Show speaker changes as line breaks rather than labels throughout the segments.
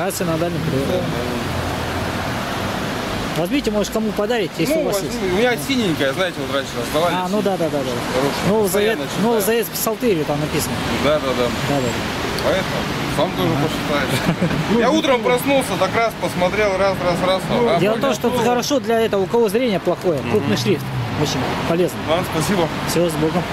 Рация на дальнем природе. Возьмите, может, кому подарить, если у вас есть.
У меня синенькая, знаете, вот раньше раздавали.
А, ну да. Новый Завет в Псалтыре там написано.
Да.
Поэтому сам тоже посчитаешь. Я утром проснулся, так раз посмотрел, раз.
Дело в том, что это хорошо для этого, у кого зрение плохое. Крупный шрифт. Очень полезно.
Ладно, спасибо.
Все, с Богом.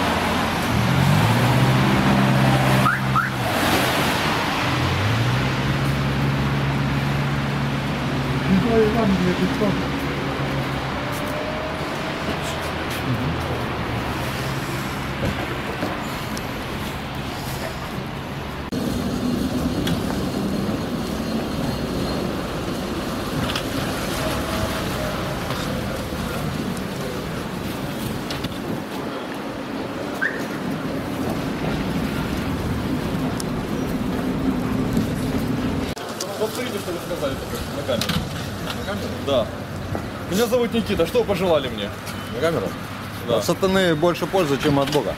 Повторите, что вы сказали на камеру. На камеру? Да. Меня зовут Никита. Что пожелали мне?
На камеру?
Да.
От сатаны больше пользы, чем от Бога.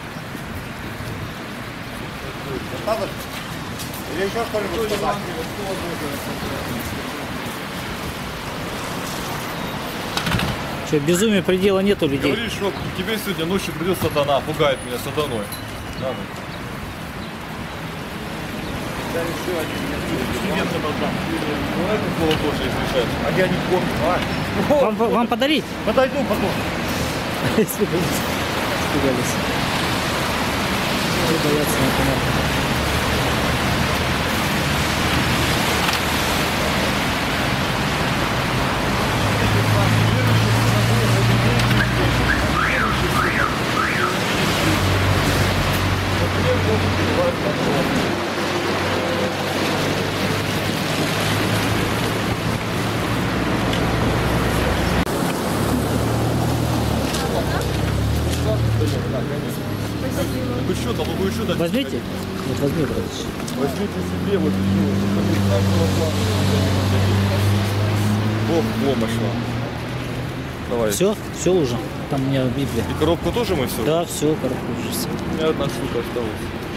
Или еще что-нибудь сказать?
Что, безумия предела нет у людей?
Говоришь, что тебе сегодня ночью придет сатана, пугает меня сатаной. Да. Это слово Божие изрешает.
А я не помню.
Вам подарить?
Подойду потом.
Испугались. Все боятся, непонятно.
Вы что, там вы еще дать?
Возьмите? Вот возьми, братец.
Возьмите себе вот Бог помощь вам. Давай.
Все уже. Там у меня Библия.
И коробку тоже мы все?
Да, все, коробку уже все.
У меня одна штука осталась.